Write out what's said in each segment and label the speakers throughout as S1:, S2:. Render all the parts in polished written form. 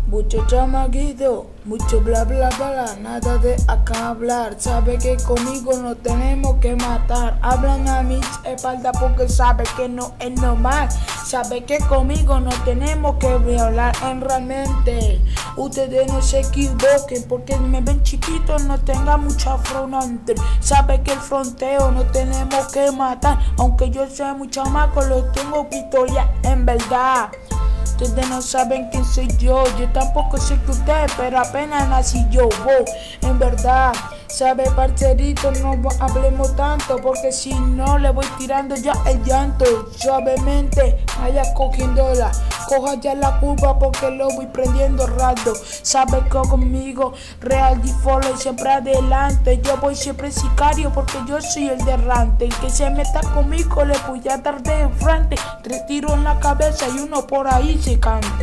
S1: Mucho chamaquito, mucho bla bla bla, nada de acá hablar. Sabe que conmigo no tenemos que matar. Hablan a mi espalda porque sabe que no es normal. Sabe que conmigo no tenemos que hablar realmente. Ustedes no se equivoquen porque me ven chiquito, no tenga mucha fronante. Sabe que el fronteo no tenemos que matar. Aunque yo sea muy chamaco, lo tengo pistola en verdad. Ustedes no saben quién soy yo tampoco sé que ustedes, pero apenas nací yo, en verdad. Sabe, parcerito, no hablemos tanto, porque si no le voy tirando ya el llanto. Suavemente, vaya cogiéndola, coja ya la curva porque lo voy prendiendo rato. Sabe que conmigo, real y follow siempre adelante. Yo voy siempre sicario porque yo soy el derrante. El que se meta conmigo le voy a dar de frente. 3 tiros en la cabeza y uno por ahí se cante.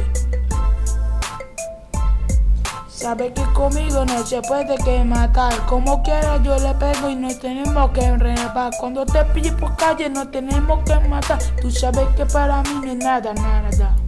S1: Sabe que conmigo no se puede que matar. Como quiera yo le pego y no tenemos que enredar. Cuando te pille por calle no tenemos que matar. Tú sabes que para mí no es nada.